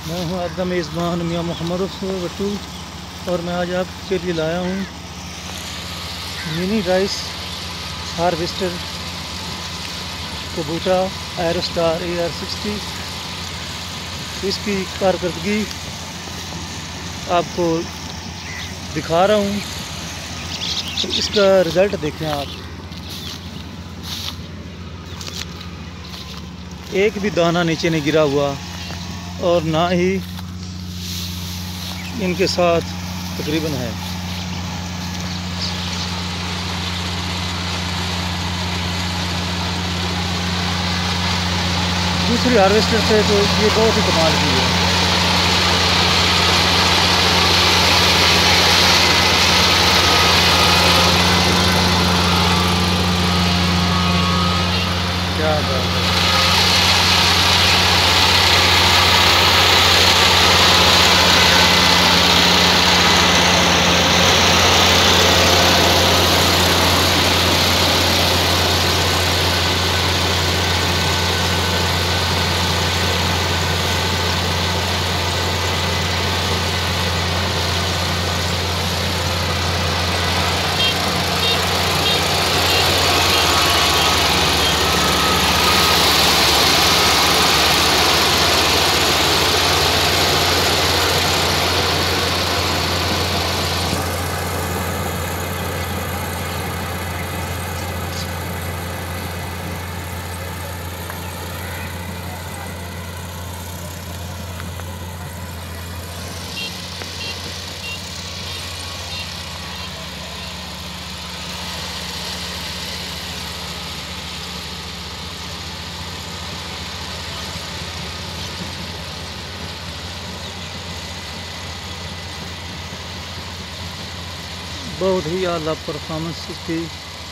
मैं हूं आपका मेज़बान मियां मोहम्मद अफसर भट्टू और मैं आज आपके लिए लाया हूं mini rice harvester Kubota Aerostar AR60। इसकी कारकर्दगी आपको दिखा रहा हूं, तो इसका रिज़ल्ट देखें आप। एक भी दाना नीचे नहीं गिरा हुआ और ना ही इनके साथ तकरीबन है। दूसरी हार्वेस्टर से तो ये बहुत ही कमाल की है। क्या बात है। बहुत ही आला परफॉर्मेंस इसकी।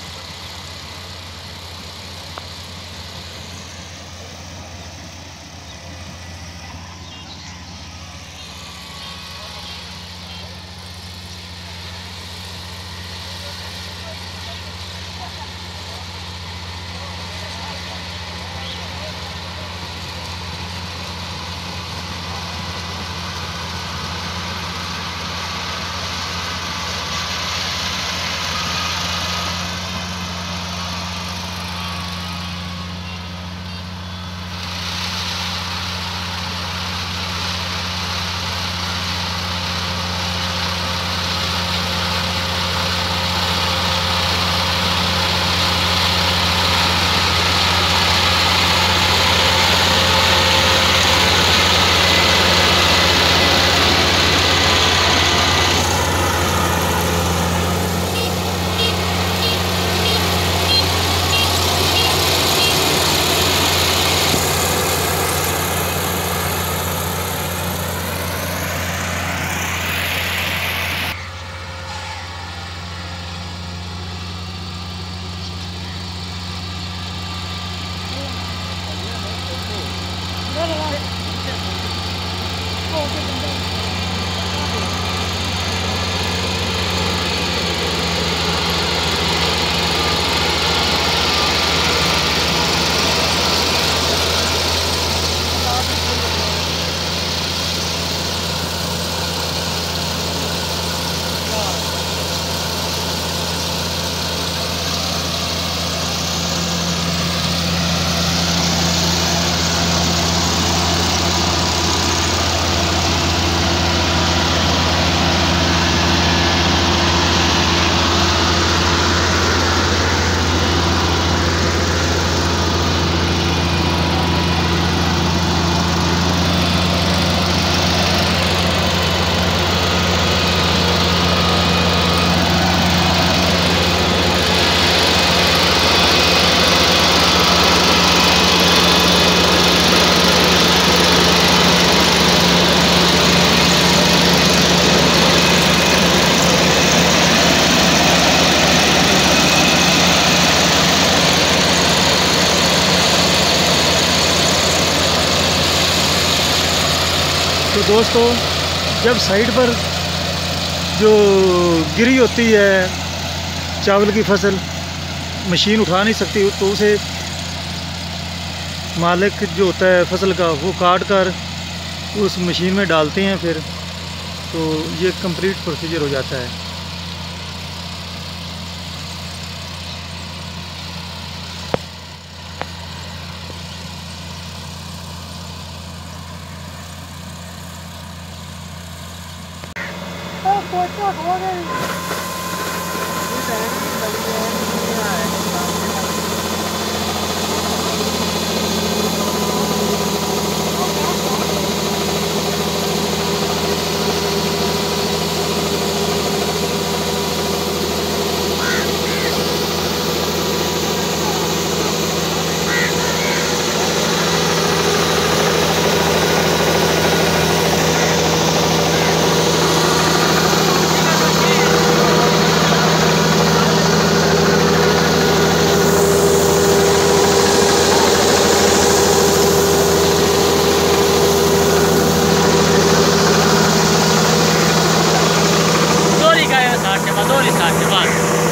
तो दोस्तों, जब साइड पर जो गिरी होती है चावल की फसल, मशीन उठा नहीं सकती, तो उसे मालिक जो होता है फसल का वो काट कर उस मशीन में डालते हैं फिर, तो ये कंप्लीट प्रोसीजर हो जाता है। दोरी का 60 के बाद